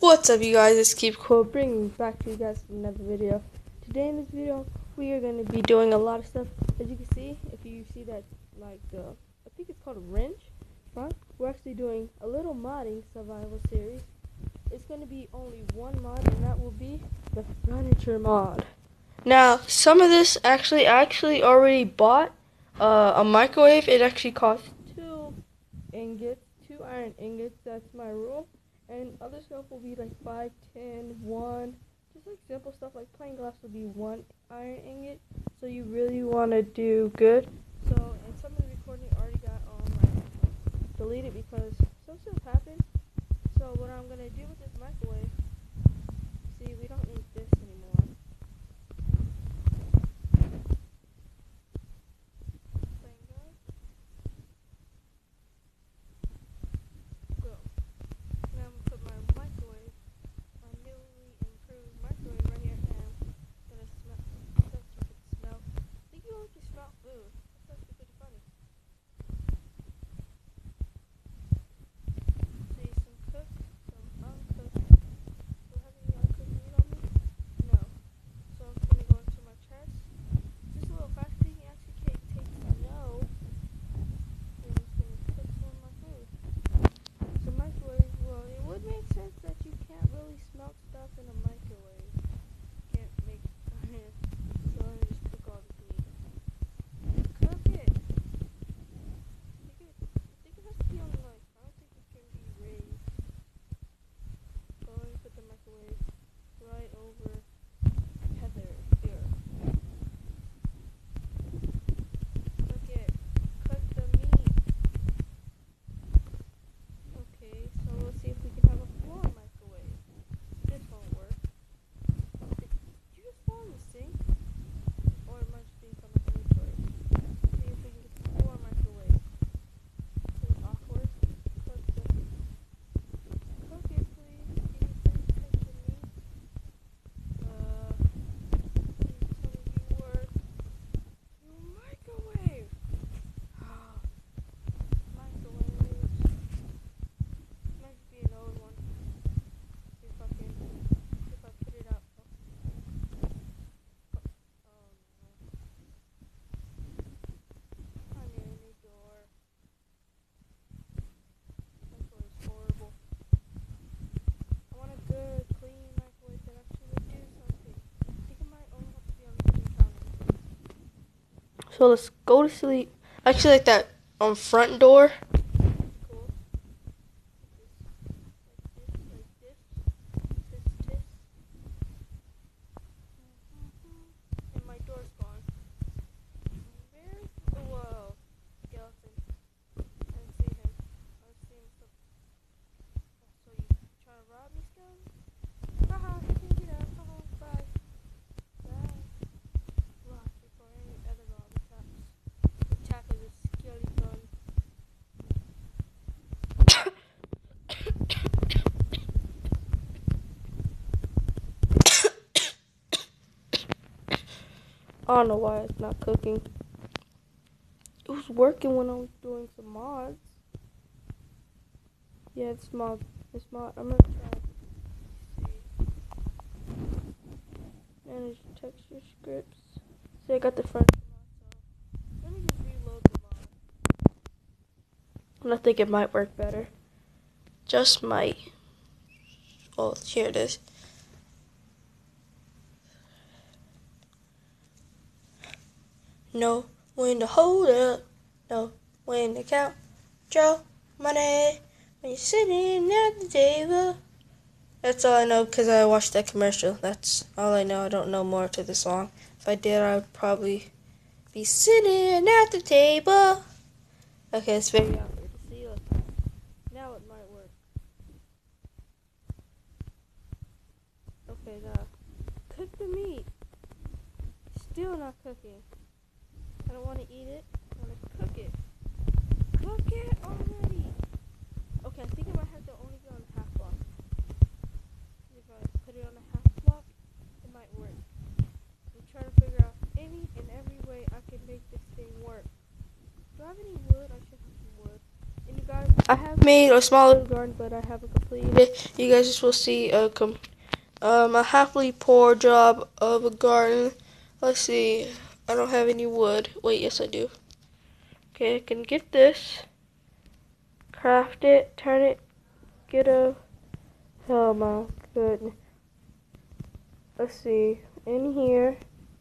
What's up, you guys? It's Keep Cool, bringing back to you guys another video. Today in this video, we are going to be doing a lot of stuff. As you can see, if you see that, I think it's called a wrench front, we're actually doing a little modding survival series. It's going to be only one mod, and that will be the furniture mod. Now, some of this I actually already bought a microwave. It actually cost two iron ingots. That's my rule. And other stuff will be like 5, 10, 1. Just like simple stuff like plain glass will be 1 iron ingot. So you really want to do good. So, and some of the recording I already got on deleted because some stuff happened. So what I'm going to do with this microwave, see, we don't need this anymore. So let's go to sleep. Actually, like that front door. And my door's gone. Where's whoa, skeleton? I didn't see him. I was seeing some. So you trying to rob me, skeleton? Haha, you can't do that. Haha, bye. Bye. Lock before any other rob attacks. Attack of the skeleton. I don't know why it's not cooking. It was working when I was doing some mods. Yeah, it's mod. I'm gonna try. See. Manage texture scripts. See, I got the front mod. So let me just reload the mod. And I think it might work better. Just might. Oh, here it is. Know when to hold up, know when to count your money when you're sitting at the table. That's all I know because I watched that commercial. That's all I know. I don't know more to the song. If I did, I would probably be sitting at the table. Okay, it's very awkward to see. Now it might work. Okay, now cook the meat. Still not cooking. I don't want to eat it. I want to cook it. Cook it already. Okay, I think I might have to only go on half block. If I put it on a half block, it might work. I'm trying to figure out any and every way I can make this thing work. Do I have any wood? I should have some wood. And you guys, I have made a small little garden, but I haven't completed. completed. You guys just will see a happily poor job of a garden. Let's see. I don't have any wood. Wait, yes I do. Okay, I can get this, craft it, turn it, get a. Oh my goodness. Let's see. In here.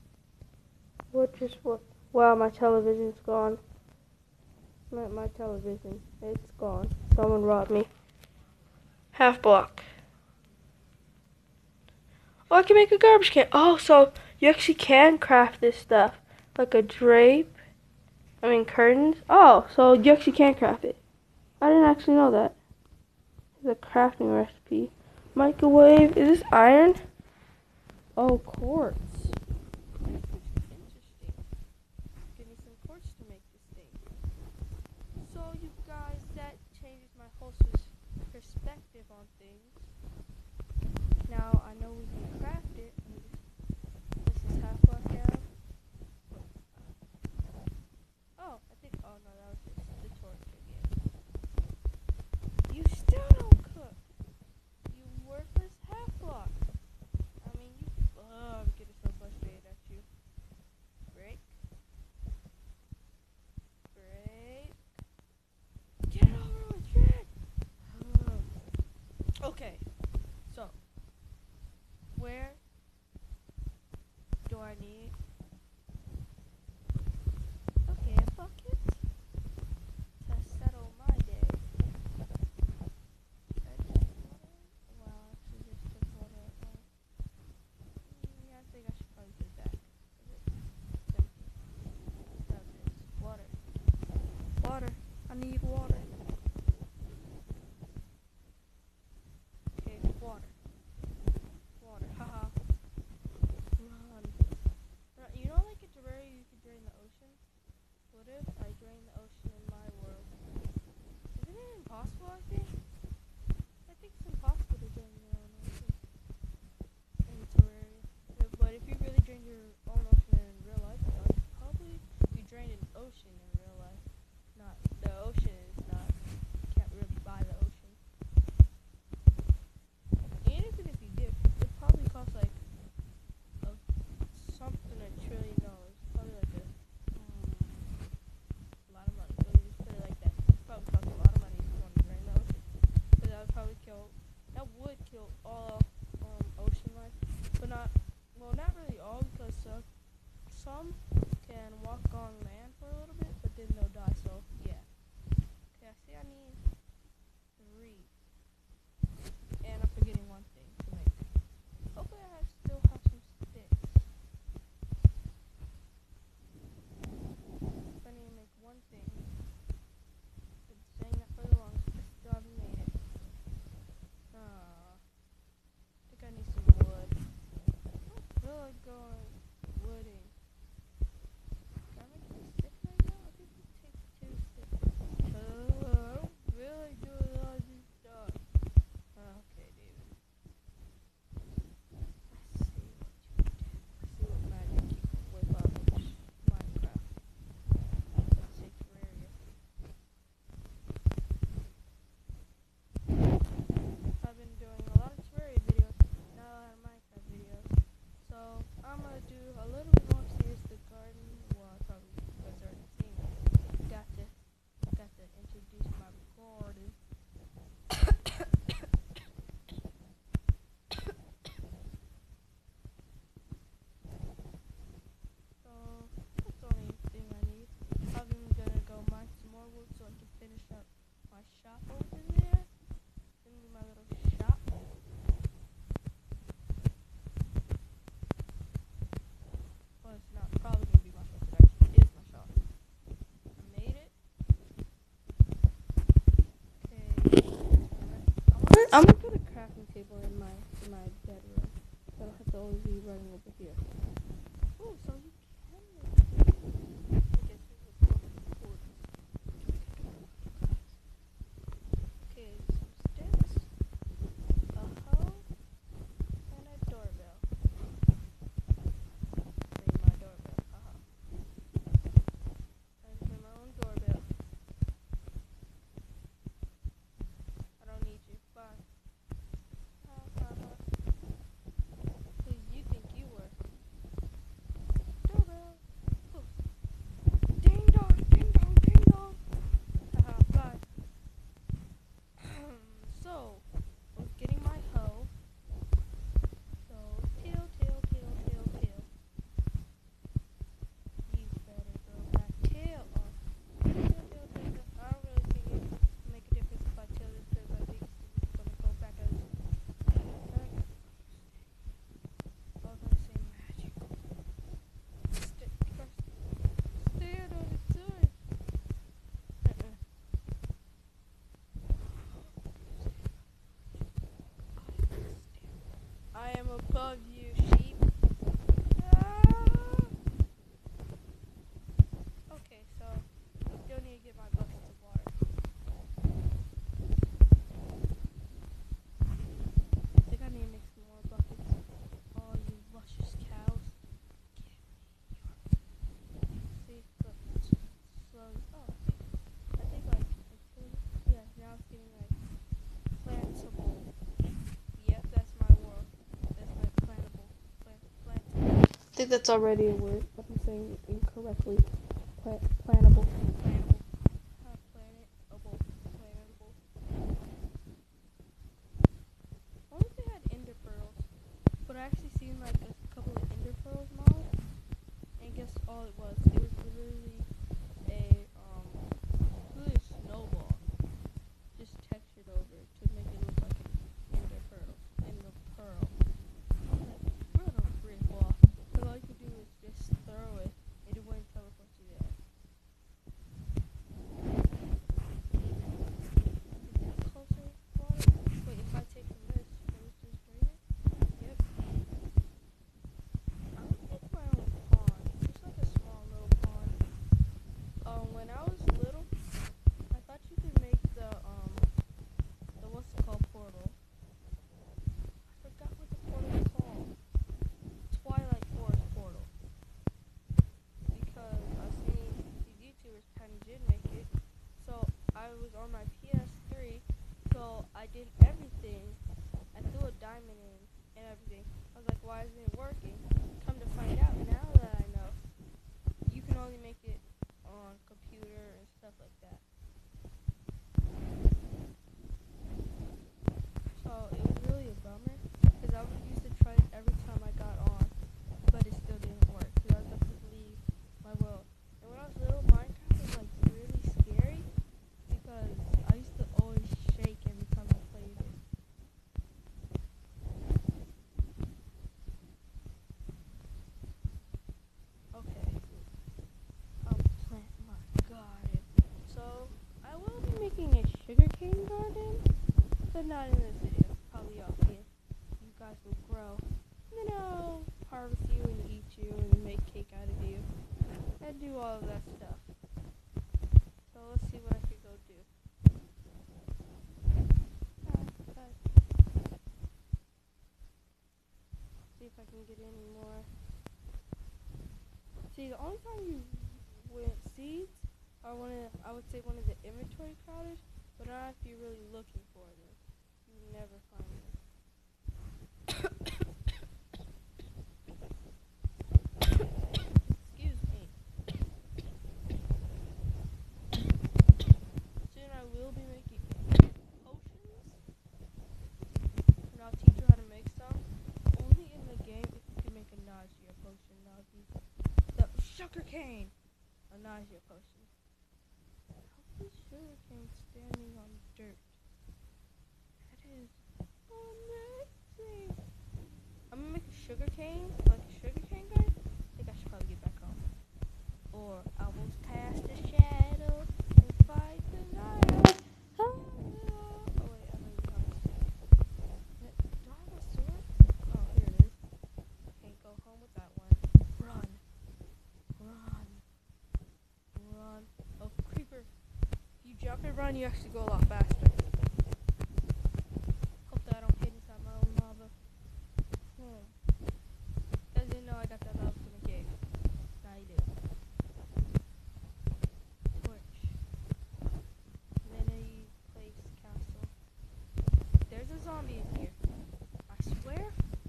What? Wow, my television's gone. Not my television. It's gone. Someone robbed me. Half block. Oh, I can make a garbage can. Oh, so you actually can craft this stuff. Like a drape. Curtains. Oh, so you actually can craft it. I didn't actually know that. It's a crafting recipe. Microwave. Is this iron? Oh, quartz. Interesting. Give me some quartz to make this thing. So, you guys, that changes my whole perspective on things. Now, I know we can craft it. This is half block down. Oh, oh no, that was just the torch again. You still don't cook. You worthless half block. I'm getting so frustrated at you. Break. Get it over with, shit. Okay, so where do I need? Okay, a bucket to settle my day. Wow, actually just took water. Yeah, I think I should probably put it back. Water. Water. I need water. Okay, water. Water. Haha. Run. You know, like in Terraria, you could drain the ocean? What if I drain the ocean in my world? Isn't it impossible, I think? I think it's impossible to drain your own ocean in Terraria. But if you really drain your own ocean in real life, probably you drain an ocean in real life. Not the ocean is not. You can't really buy the ocean. And even if you did, it'd probably cost like something $1 trillion. Probably like a lot of money. So you just put it like that. Probably cost a lot of money if you want to drain the ocean. But that would probably kill all ocean life. But not really all, because some can walk on land for a little bit, but then they'll die. So yeah. Okay, I see I need 3. And I'm forgetting one thing to make. Hopefully I still have some sticks. I need to make one thing. Been saying that for the longest, but still haven't made it. I think I need some wood. I don't feel like going wooding. Can I make a stick right now? I think it takes 2 sticks. I don't feel of you sheep. Ah. Okay, so I still need to get my buckets of water. I think I need to make some more buckets. Oh, you luscious cows. See, look, it's slowly. Oh, I think like, yeah, now it's getting like plantable. Yep, that's my word. That's my plantable. Plantable. I think that's already a word, but I'm saying it incorrectly. Plantable. Plantable. Plantable. Plantable. I wonder if they had ender pearls. But I actually seen like a couple of ender pearls models. And guess all it was? It was literally a snowball. Just textured over to make it look like an ender pearl. Ender pearl. I was like, what a rip off. Because all you could do is just throw it and it wouldn't teleport you there. Is it closer water? Wait, if I take from this, will it just drain it? Yep. I would make my own pond. Just like a small little pond. When I was little, I thought you could make the what's it called, portal. I forgot what the portal is called. Twilight Forest portal. Because I seen these YouTubers kind of did make it. So I was on my PS3. So I did everything. I threw a diamond in and everything. I was like, why isn't it working? Come to find out, now that I know, you can only make it on computer and stuff like that. So it was really a bummer because I used to try it every time I got on, but it still didn't work because I was about to leave my world. And when I was little, Minecraft was like really scary because I used to always shake every time I played it. Okay, I'll plant my garden. So I will be making a sugarcane garden, but not in this video. Probably off here. You guys will grow. And then I'll harvest you and eat you and make cake out of you. And do all of that stuff. So let's see what I can go do. See if I can get any more. See, the only time you win seeds are I would say one of the inventory crowders, but not if you're really looking for them. You never find them. Excuse me. Soon I will be making potions, and I'll teach you how to make some. Only in the game if you can make a nausea potion. That would be the sugarcane. A nausea potion. How is sugarcane standing on dirt? That is amazing. I'm gonna make a sugarcane, like a sugarcane guy. I think I should probably get back home. Or I will cast a shadow and fight the night. Oh wait, I don't even have a sword. Do I have a sword? Oh, here it is. Can't go home with that one. Run. Run. Run. Oh, creeper. If you jump and run, you actually go a lot faster. Hope that I don't hit inside my own lava. You guys didn't know I got that lava from a cave. Now you do. Torch. Many place castle. There's a zombie in here. I swear.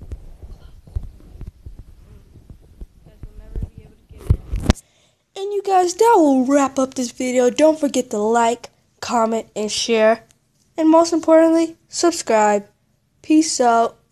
You guys will never be able to get in. And you guys, that will wrap up this video. Don't forget to like, comment, and share. And most importantly, subscribe. Peace out.